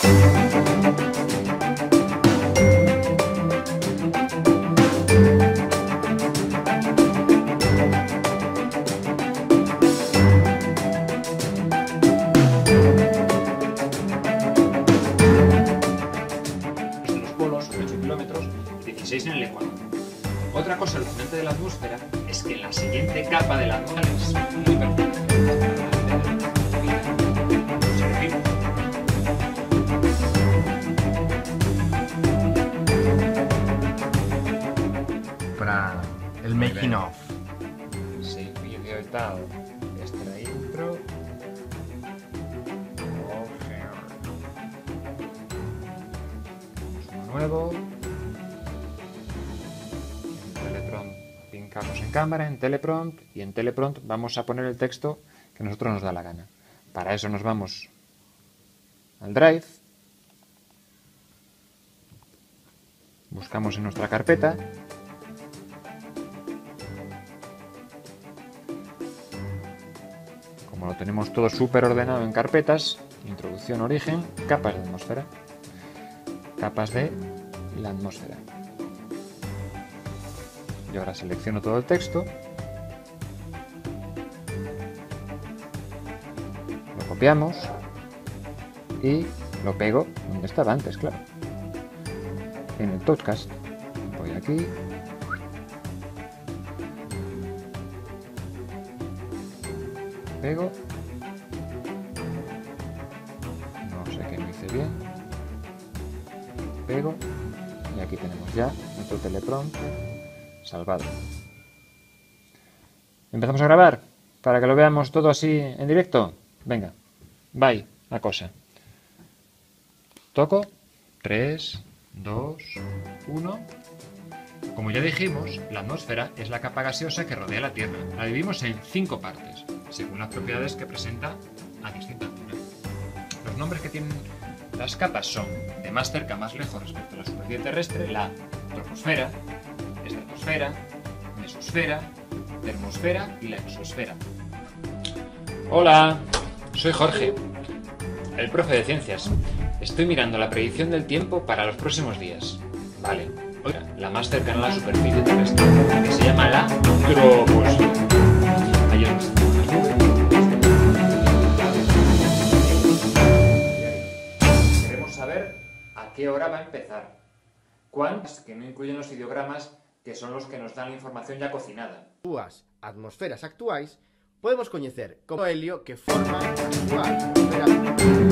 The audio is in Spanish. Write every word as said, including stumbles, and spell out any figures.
dieciséis en el Ecuador. Otra cosa alucinante de la atmósfera es que en la siguiente capa de la atmósfera es muy perfecta. Para el making of. Sí, vídeo y tal. Extra intro. Uno nuevo. Pincamos en cámara, en teleprompt, y en teleprompt vamos a poner el texto que a nosotros nos da la gana. Para eso nos vamos al Drive, buscamos en nuestra carpeta, como lo tenemos todo súper ordenado en carpetas, introducción, origen, capas de atmósfera, capas de la atmósfera. Y ahora selecciono todo el texto, lo copiamos y lo pego donde estaba antes, claro, en el podcast. Voy aquí, pego, no sé qué me hice bien, pego y aquí tenemos ya nuestro teleprompt salvado. ¿Empezamos a grabar? Para que lo veamos todo así en directo. Venga, bye, la cosa. Toco. tres, dos, uno. Como ya dijimos, la atmósfera es la capa gaseosa que rodea la Tierra. La dividimos en cinco partes, según las propiedades que presenta a distinta altura. Los nombres que tienen las capas son, de más cerca a más lejos respecto a la superficie terrestre, la troposfera, estratosfera, mesosfera, termosfera y la exosfera. Hola, soy Jorge, el profe de ciencias. Estoy mirando la predicción del tiempo para los próximos días. Vale, oiga, la más cercana a la superficie terrestre, que se llama la troposfera. Ahí es donde están las nubes. Queremos saber a qué hora va a empezar. ¿Cuántas? Que no incluyen los ideogramas, que son los que nos dan la información ya cocinada. As atmosferas actuais podemos coñecer como helio que forma a súa atmosfera.